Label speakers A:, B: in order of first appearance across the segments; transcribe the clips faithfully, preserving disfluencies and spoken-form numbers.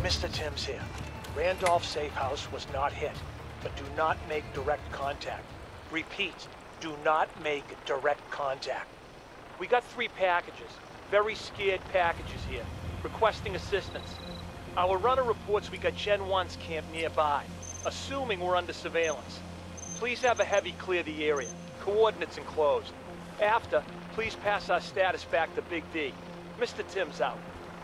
A: Mister Timms here. Randolph safe house was not hit, but do not make direct contact. Repeat, do not make direct contact. We got three packages, very scared packages here, requesting assistance. Our runner reports we got Gen one's camp nearby, assuming we're under surveillance. Please have a heavy clear the area. Coordinates enclosed. After, please pass our status back to Big D. Mister Timms out.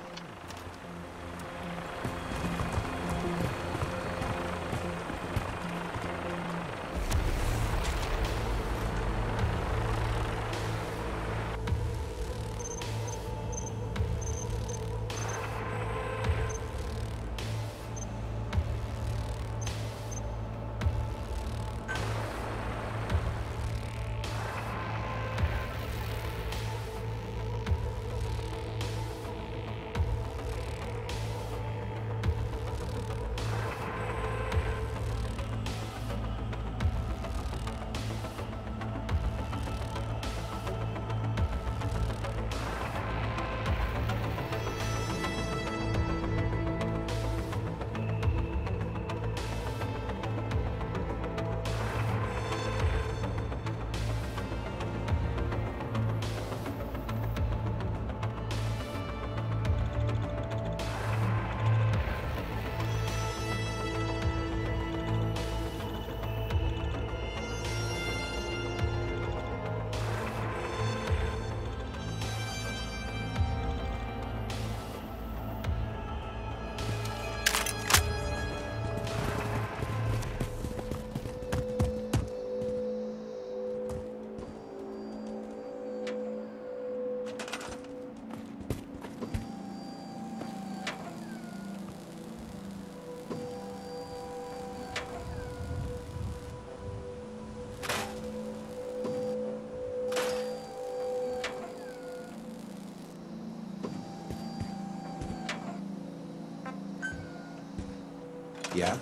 B: Yeah?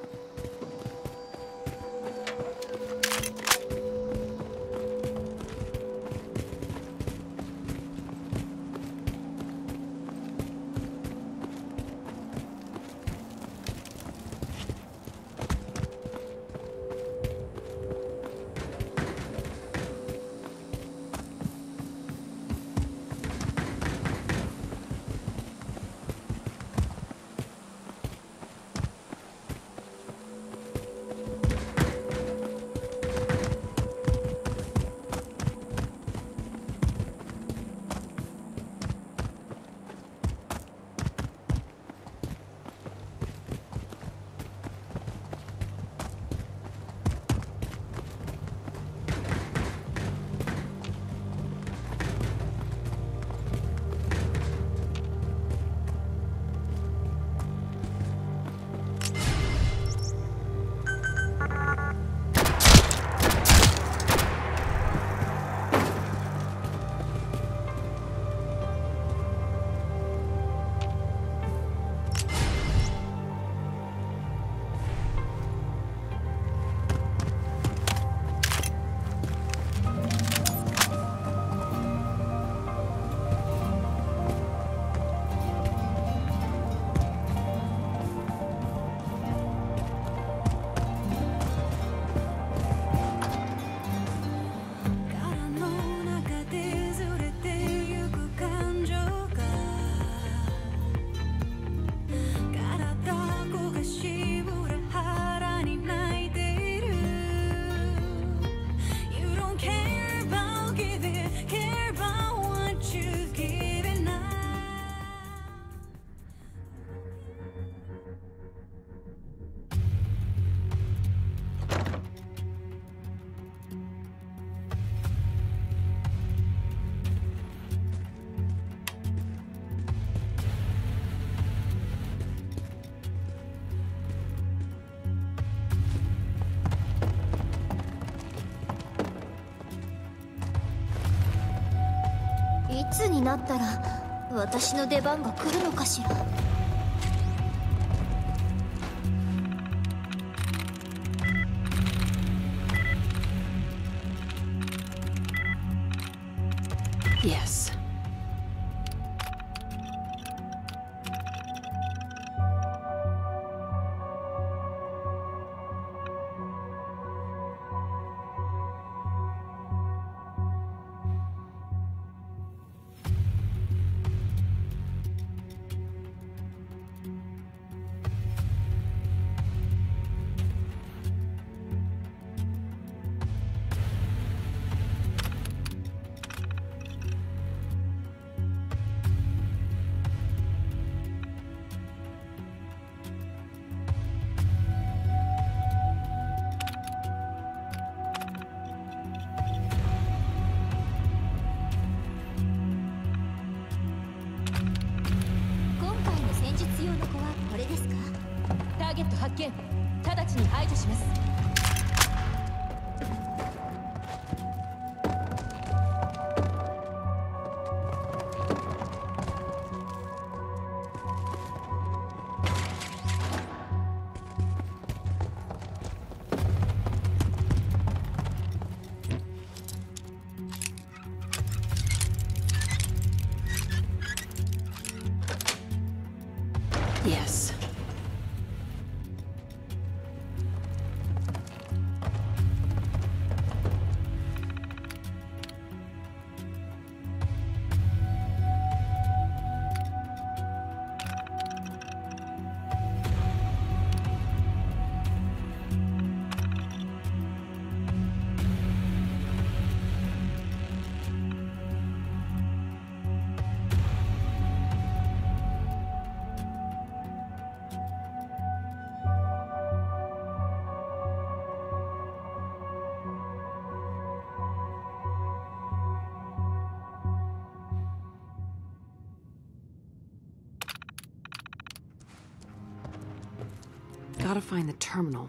C: いつになったら私の出番が来るのかしら。
D: Yes.
B: ーゲット発見。直ちに排除します。
D: Yes. Gotta find the terminal.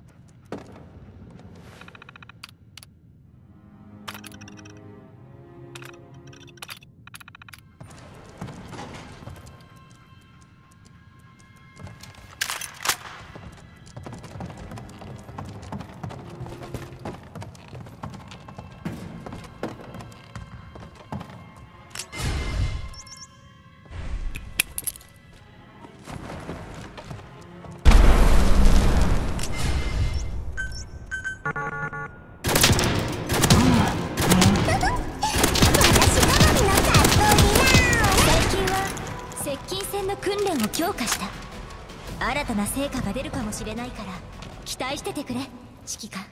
C: Sgtshella接近戦の訓練を強化した。新たな成果が出るかもしれないから期待しててくれ、指揮官。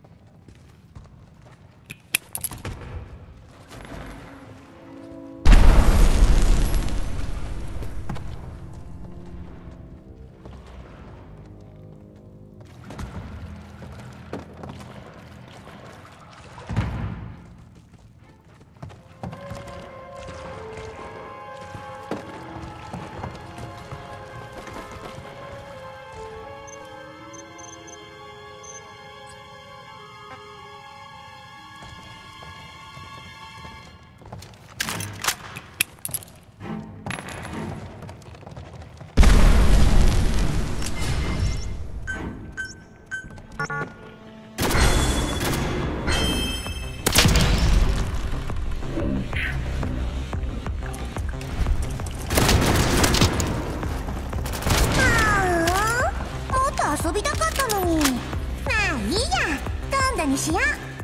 C: 遊びたかったのに。まあいいや、今度にしよう。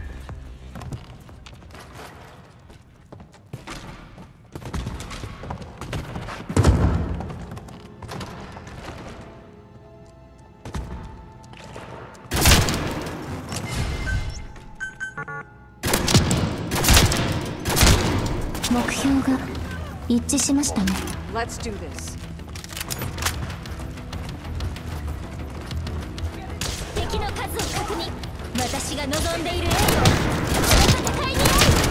C: 目標が一致しましたね。
D: Let's do this.
C: 敵の数を確認。私が望んでいるエイをこの戦いにある。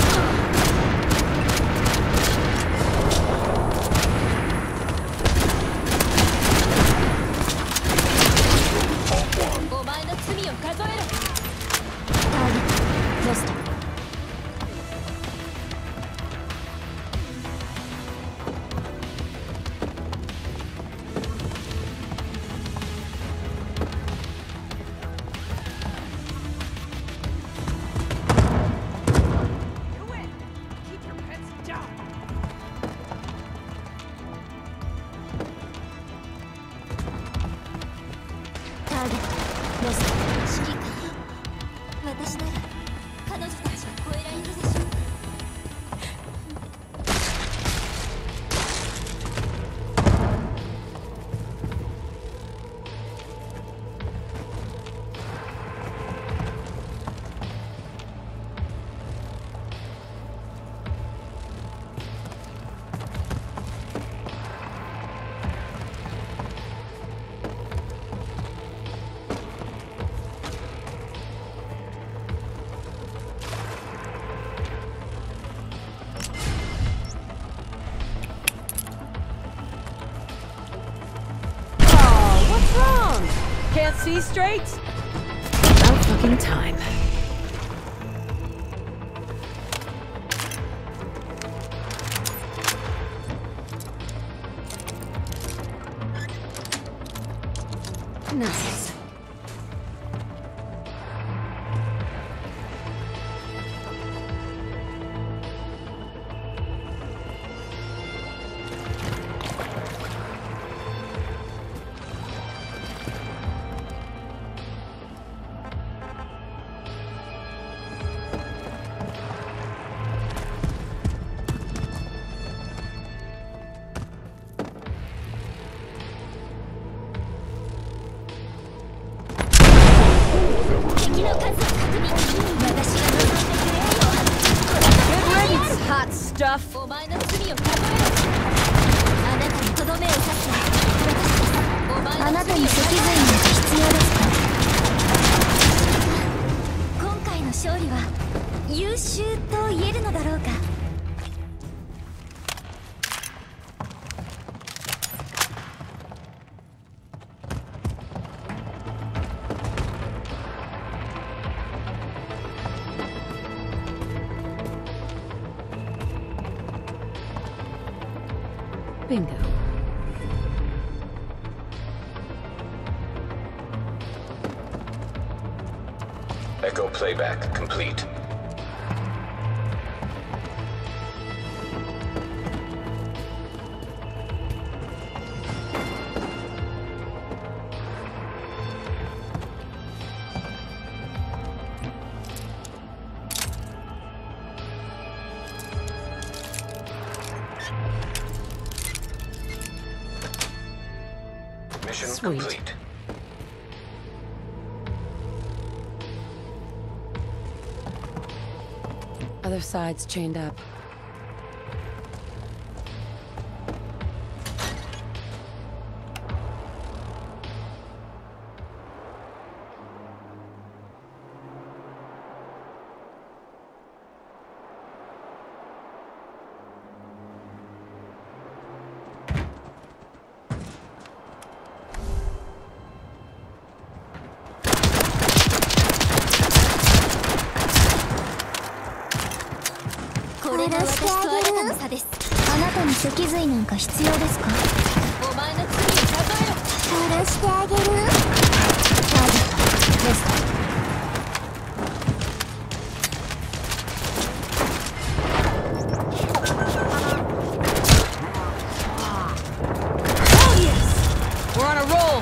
B: お前の罪を数えろ。
C: ターゲットロスト。
D: can't see straight? About fucking time. Nice.
C: Hot stuff. お前の罪を数えろ。あなたにとどめを刺すわ。あなたに脊髄なんて必要ですか？今回の勝利は優秀と言えるのだろうか。
D: Bingo.
E: Echo playback complete. Mission
D: Sweet.
E: complete.
D: Other side's chained up.
C: これが私とあなたの差です。あなたに脊髄なんか必要ですか？お前の罪を数えろ。殺してあげる。ターゲットレスト。
D: Oh yes! We're on a roll!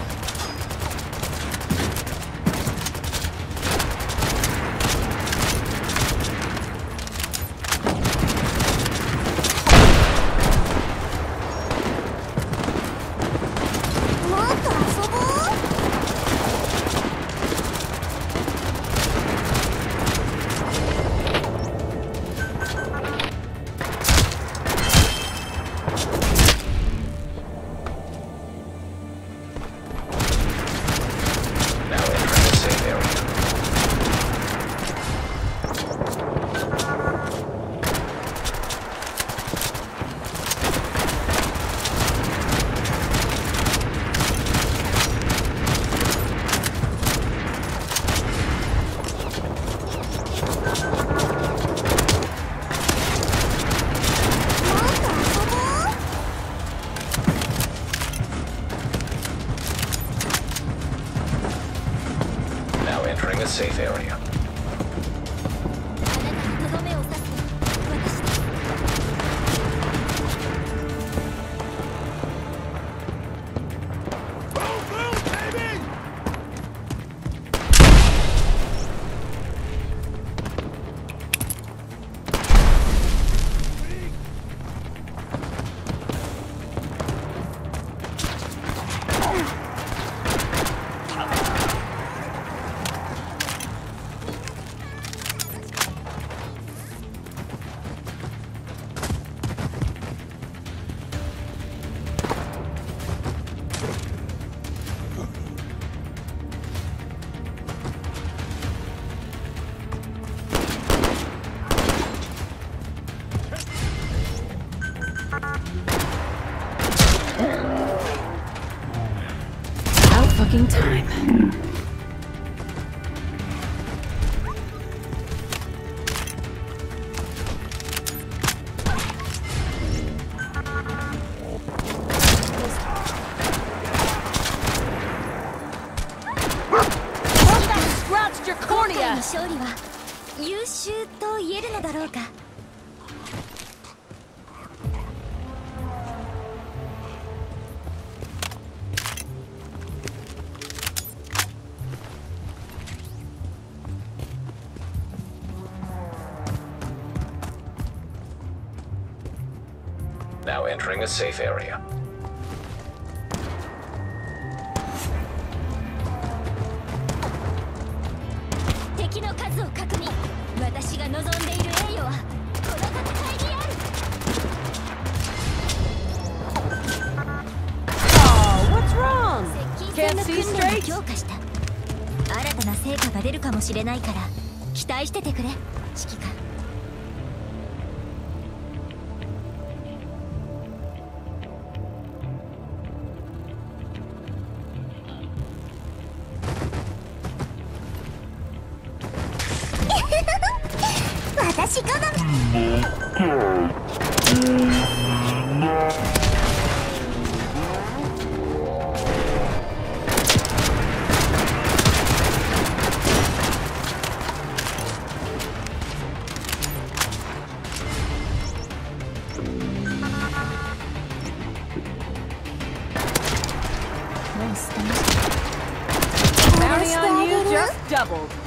E: Entering a safe area.
D: fucking time.
C: Scratched your cornea. 勝利は優秀と言えるのだろうか。
E: Now entering a safe area.
C: 敵の数を確認。私が望んでいる栄誉はこの戦いにある。
D: Oh, what's wrong?
C: 接近戦の訓練を強化した。新たな成果が出るかもしれないから期待しててくれ、指揮官。私好み。
D: Bounty on you just doubled.